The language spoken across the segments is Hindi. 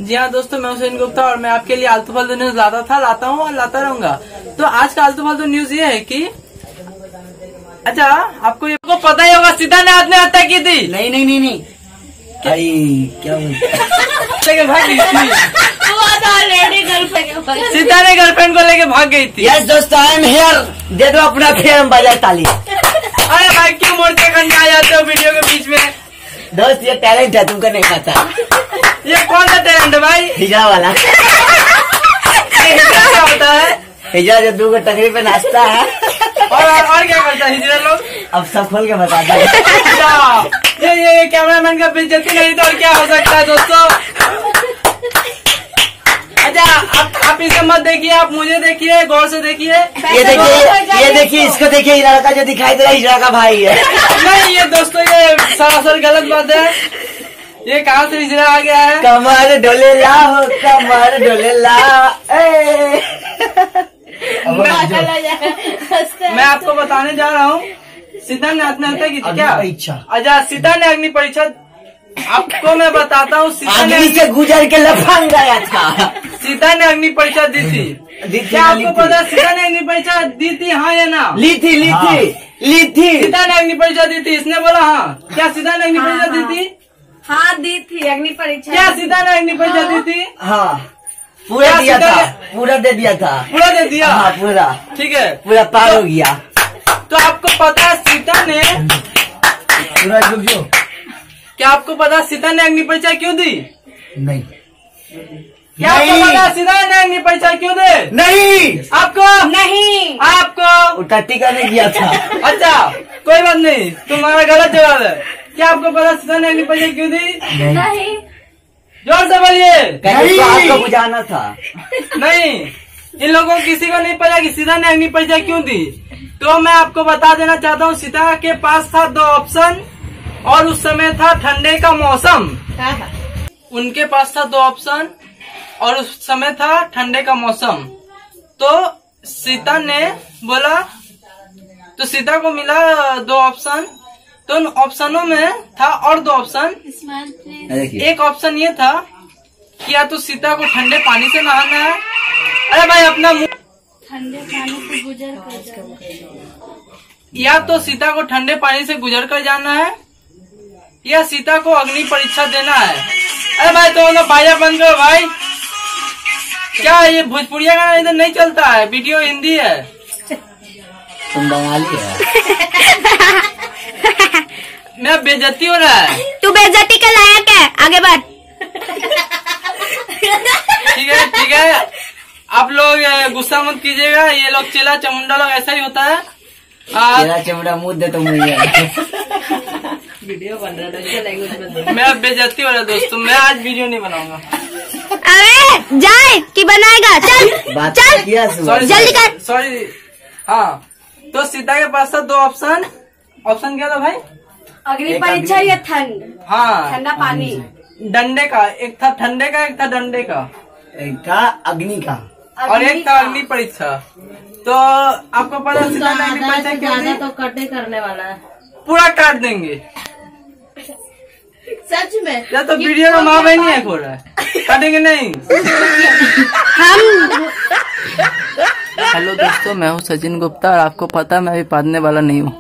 जी हाँ दोस्तों, मैं हुसैन गुप्ता और मैं आपके लिए आलतू फालतू न्यूज लाता हूँ और लाता रहूंगा। तो आज का आलतू फालतू न्यूज ये है कि अच्छा, आपको ये पता ही होगा, सीता ने आत्महत्या की थी। नहीं क्या लेके भाग गई थी। सीता ने गर्लफ्रेंड को लेके भाग गई थी। यस दोस्तों, आई एम हियर। दे दो अपना फेर हम बजाए ताली। अरे भाई क्यों मोर्चा करने आ जाते हो वीडियो के बीच में? दोस्त ये टैलेंट है, तुमको नहीं पता। ये कौन सा टैलेंट है भाई? हिजड़ा वाला। हिजड़ा क्या होता है? हिजड़ा जो 2 टकरी पे नाचता है। और क्या करता है हिजड़ा लोग? अब सब खोल के बता दो। ये कैमरामैन का बेइज्जती नहीं तो और क्या हो सकता है दोस्तों? अच्छा, आप इसे मत देखिए, आप मुझे देखिए, गौर से देखिए। ये देखिए इसको देखिए, ये लड़का जो दिखाई दे रहा है हिजड़ा का भाई है। नहीं ये दोस्तों, ये सरासर गलत बात है। ये कहाँ से हिजड़ा आ गया है? कमर डोले ला हो, कमर डोले ला। मैं आपको बताने जा रहा हूँ, सीता ने आत्महत्या की थी क्या? अच्छा, सीता ने अग्नि परीक्षा, आपको मैं बताता हूँ, सीता ने से गुजर के लफंग गया था। सीता ने अग्नि परीक्षा दी थी। क्या आपको पता सीता ने अग्नि परीक्षा दी थी, हाँ या ना? ली थी सीता ने अग्नि परीक्षा दी थी, इसने बोला हाँ। क्या सीता ने अग्नि परीक्षा दी थी? हाँ दी थी अग्नि परीक्षा। क्या सीता ने अग्नि परीक्षा दी थी? हाँ पूरा दिया था, पूरा दे दिया था। पूरा दे दिया? हाँ पूरा। ठीक है, पूरा पार हो गया। तो आपको पता है सीता ने पूरा जो क्या आपको पता सीता ने अग्नि परीक्षा क्यों दी? नहीं। क्या आपको पता सीता ने अग्नि परीक्षा क्यों दे? नहीं। आपको नहीं, आपको टट्टी का नहीं किया था। अच्छा कोई बात नहीं, तुम्हारा गलत जवाब है। क्या आपको पता सीता ने अग्नि परीक्षा क्यों दी? नहीं। जोर से बोलिए। आपको बुझाना था। नहीं, इन लोगों को किसी को नहीं पता कि सीता ने अग्नि परीक्षा क्यों दी। तो मैं आपको बता देना चाहता हूँ, सीता के पास था 2 ऑप्शन और उस समय था ठंडे का मौसम। उनके पास था 2 ऑप्शन और उस समय था ठंडे का मौसम। तो सीता ने बोला, तो सीता को मिला 2 ऑप्शन। तो उन ऑप्शनों में था और 2 ऑप्शन। एक ऑप्शन ये था कि या तो सीता को ठंडे पानी से नहाना है, अरे भाई अपना मुंह, ठंडे पानी से गुजर कर, या तो सीता को ठंडे पानी से गुजर कर जाना है, या सीता को अग्नि परीक्षा देना है। अरे भाई तो ना बाजा बंद करो भाई। क्या ये भोजपुरिया गाना इधर नहीं चलता है, वीडियो हिंदी है। तुम बंगाली है। मेरा बेइज्जती हो रहा है। तू बेइज्जती के लायक है, आगे बढ़। ठीक है, आप लोग गुस्सा मत कीजिएगा। ये लोग चेला चमुंडा लोग ऐसा ही होता है। चेला चमुंडा मुँह दे तो मुझे। वीडियो बन रहा है, मेरा बेइज्जती हो रहा है दोस्तों, मैं आज वीडियो नहीं बनाऊंगा। अरे जाए कि बनाएगा, चल जल्दी कर। सॉरी। हाँ, तो सीता के पास था 2 ऑप्शन। ऑप्शन क्या था भाई? अग्नि परीक्षा या ठंड? हाँ, ठंडा पानी। डंडे का, एक था ठंडे का, एक था डंडे का, एक था अग्नि का और एक था अग्नि परीक्षा। तो आपको पता सीता ने अग्नि परीक्षा क्यों दी? तो कटे करने वाला है, पूरा काट देंगे। सच में। या तो वीडियो का माँ बहन नहीं हो रहा है, काटेंगे नहीं। हम हेलो दोस्तों, मैं हूँ सचिन गुप्ता और आपको पता मैं अभी पादने वाला नहीं हूँ।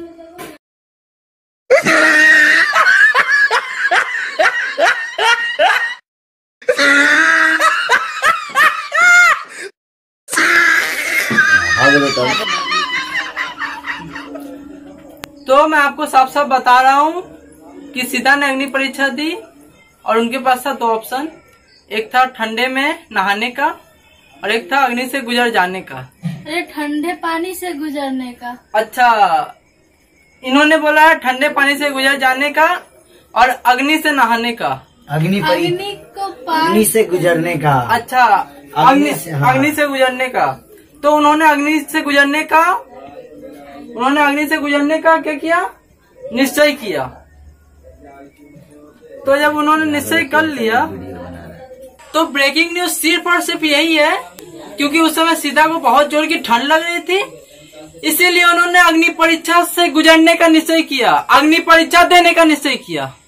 तो मैं आपको साफ साफ बता रहा हूँ कि सीता ने अग्नि परीक्षा दी और उनके पास था 2 ऑप्शन। एक था ठंडे में नहाने का और एक था अग्नि से गुजर जाने का। अरे ठंडे पानी से गुजरने का। अच्छा, इन्होंने बोला है ठंडे पानी से गुजर जाने का और अग्नि से नहाने का। अग्नि से गुजरने का। अच्छा, अग्नि से गुजरने का। तो उन्होंने अग्नि से गुजरने का क्या किया? निश्चय किया। तो जब उन्होंने निश्चय कर लिया तो ब्रेकिंग न्यूज सिर्फ और सिर्फ यही है, क्योंकि उस समय सीता को बहुत जोर की ठंड लग रही थी, इसीलिए उन्होंने अग्नि परीक्षा से गुजरने का निश्चय किया, अग्नि परीक्षा देने का निश्चय किया।